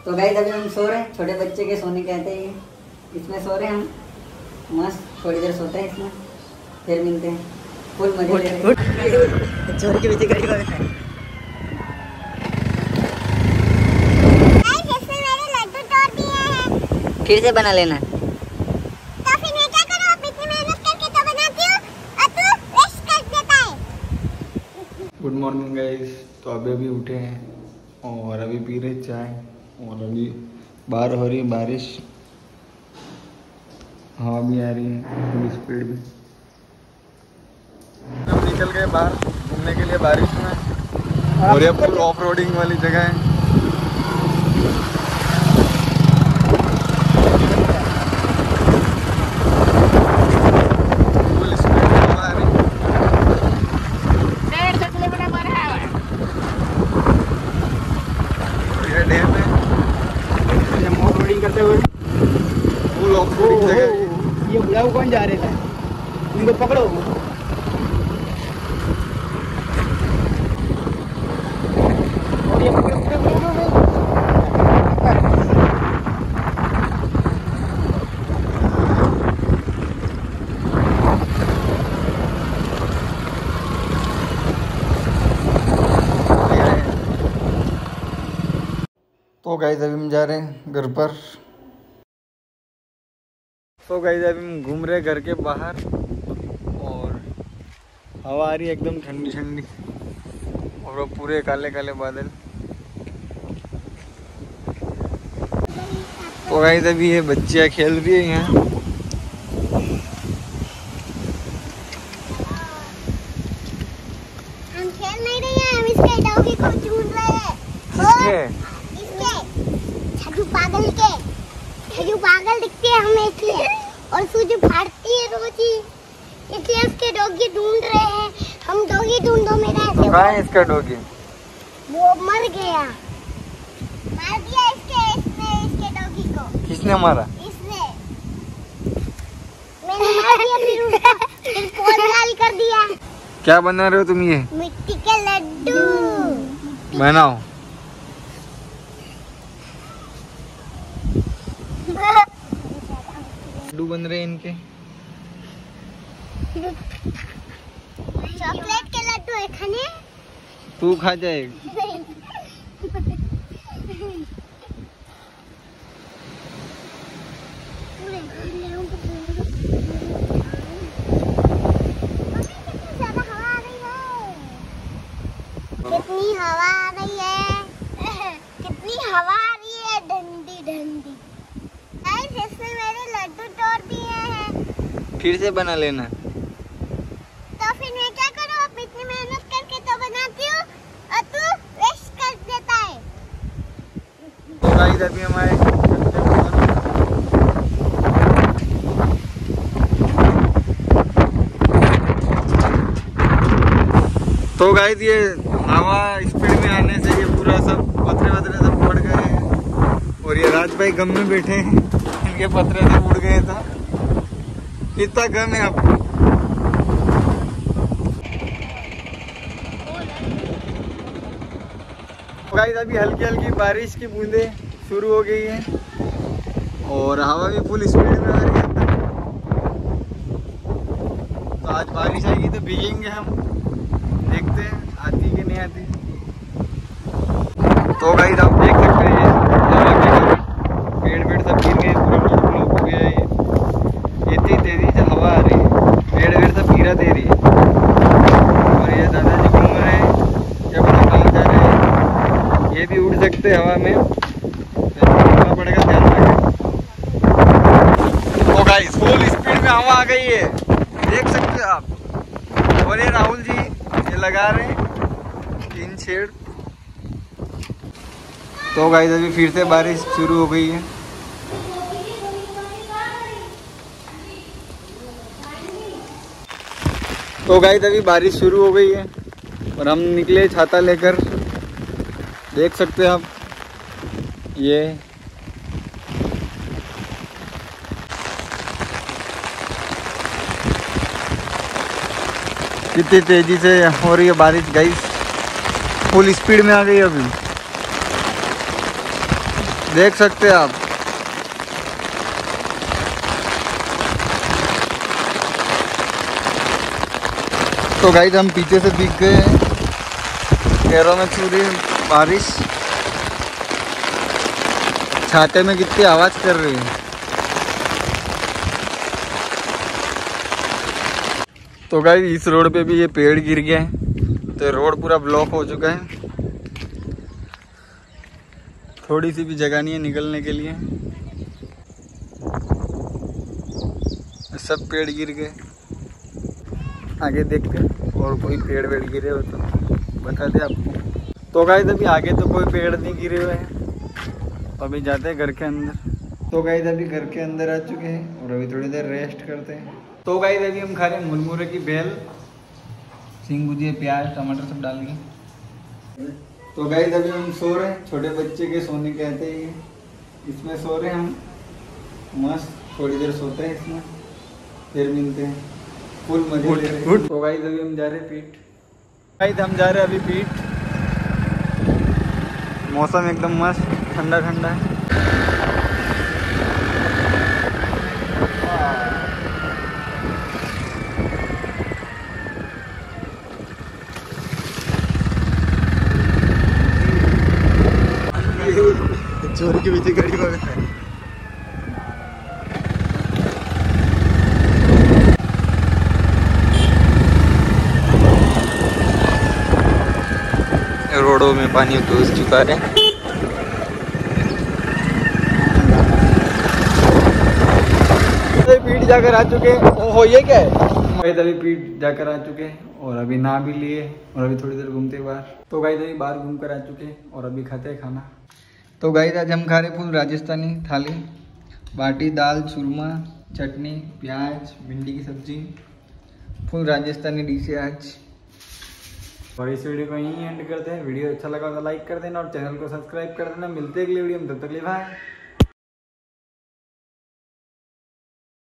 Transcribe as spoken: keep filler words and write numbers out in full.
तो गाइस अभी हम सो रहे हैं, छोटे बच्चे के सोने कहते हैं, इसमें सो रहे हैं हम मस्त। थोड़ी देर सोते हैं इसमें, फिर मिलते हैं। फुल मजे ले रहे हैं। चोरी के पीछे गाड़ी वाले हैं। फिर से बना लेना। तो फिर मैं क्या करूं? अब इतनी मेहनत करके तो बनाती हूं और तू वेस्ट कर देता है। Good morning guys. तो अभी अभी उठे हैं और अभी पी रहे चाय और अभी बाहर हो रही है बारिश, हवा भी आ रही है फुल स्पीड में। हम निकल गए बाहर घूमने के लिए बारिश में और ये फुल ऑफ रोडिंग वाली जगह है। करते हुए फुल ऑफ रोडिंग जगह। ये बुलाओ कौन जा रहे थे, उनको पकड़ो। तो गाइस अभी हम जा रहे हैं घर पर। तो गाइस अभी हम घूम रहे हैं घर के बाहर और हवा आ रही है एकदम ठंडी ठंडी और वो पूरे काले काले बादल। तो गाइस अभी ये बच्चियाँ खेल रही है यहाँ। हम खेल नहीं रहे हैं, हम इसके डॉगी को ढूंढ रहे हैं। किसके? छजू पागल के, छजू पागल दिखती है हमें इसलिए, और सूजू फाड़ती है रोज ही, इसलिए उसके डॉगी ढूंढ रहे हैं हम। डॉगी ढूंढो मेरा। तो कहाँ है इसका डॉगी? वो मर गया, मार दिया इसके इसने इसके डॉगी को। किसने मारा? इसने, मैंने मार दिया फिर उसका फिर पोल लाल कर दिया। क्या बना रहे हो तुम? ये मिट्टी के लड्डू बनाओ। लड्डू बन रहे हैं इनके। चॉकलेट के लड्डू है खाने? तू खा जाएगा। कितनी हवा आ रही है, कितनी हवा आ रही है, डंडी डंडी। इसने मेरे लड्डू तोड़ दिए हैं। फिर से बना लेना। तो फिर मैं क्या करूं? अब इतनी मेहनत करके तो बनाती हूँ और तू वेस्ट कर देता है। तो गाइस अभी हमारे तो गाइस ये हवा स्पीड में आने से ये पूरा सब पत्रे वतरे सब पड़ गए हैं और ये राज भाई गम में बैठे हैं, इनके पत्रे से उड़ गए था। कितना गम है आपको? गाइस अभी हल्की हल्की बारिश की बूंदें शुरू हो गई है और हवा भी फुल स्पीड में आ रही है। तो आज बारिश आएगी तो भीगेंगे हम, देखते हैं आती कि नहीं आती। तो गाइस आप देख सकते हैं ये पेड़ पेड़ सब गिर गए, पूरा ब्लॉक हो गया है। ये इतनी तेजी से हवा आ रही है, पेड़ पेड़ सब गिरा दे रही है और ये दादाजी घूम रहे हैं, क्या पता कहाँ जा रहे हैं। ये भी उड़ सकते हैं हवा में, तो पड़ेगा ध्यान रखें। तो गाइस फुल स्पीड में हवा आ गई है, देख सकते हैं आप। और ये राहुल जी ये लगा रहे हैं तीन शेड। तो गाइस अभी फिर से बारिश शुरू हो गई है। तो गाइस अभी बारिश शुरू हो गई है और हम निकले छाता लेकर, देख सकते हैं आप। ये कितनी तेजी से हो रही है बारिश गाइस, फुल स्पीड में आ गई अभी। देख सकते हैं आप। तो गाइस हम पीछे से भीग गए हैं, पैरों में छू रही है बारिश, छाते में कितनी आवाज कर रही है। तो गाइस इस रोड पे भी ये पेड़ गिर गया है, तो रोड पूरा ब्लॉक हो चुका है, थोड़ी सी भी जगह नहीं है निकलने के लिए, सब पेड़ गिर गए। आगे देखते हैं और कोई पेड़ वेड़ गिरे हो तो बता दे आपको। तो गाइस अभी आगे तो कोई पेड़ नहीं गिरे हुए हैं, तो अभी जाते हैं घर के अंदर। तो गाइस अभी घर के अंदर आ चुके हैं और अभी थोड़ी देर रेस्ट करते हैं। तो गाइस अभी हम खा रहे हैं मुरमुरे की बेल, सिंग भुजिया, प्याज टमाटर सब डाल के। तो गाइस अभी हम सो रहे हैं, छोटे बच्चे के सोने कहते हैं, इसमें सो रहे हैं हम मस्त, थोड़ी देर सोते हैं इसमें, फिर मिलते हैं, फुल मजे ले रहे हैं। तो गाइस अभी हम जा रहे हैं पीठ, गाइस हम जा रहे हैं अभी पीठ, मौसम एकदम मस्त ठंडा ठंडा है। चोरी के पीछे गाड़ी भाग रहा है। रोडों में पानी घुस चुका है। पीठ जाकर आ चुके हैं, हो ये क्या है, अभी पीठ जाकर आ चुके हैं और अभी नहा भी लिए और अभी थोड़ी देर घूमते बाहर। तो गाइस अभी बाहर घूम कर आ चुके हैं और अभी खाते हैं खाना। तो गाइस आज हम खा रहे फुल राजस्थानी थाली, बाटी, दाल, चूरमा, चटनी, प्याज, भिंडी की सब्जी, फुल राजस्थानी डिश है आज। और इस वीडियो को यहीं एंड करते हैं। वीडियो अच्छा लगा तो लाइक कर देना और चैनल को सब्सक्राइब कर देना। मिलते हैं अगली वीडियो में, तब तक के लिए बाय।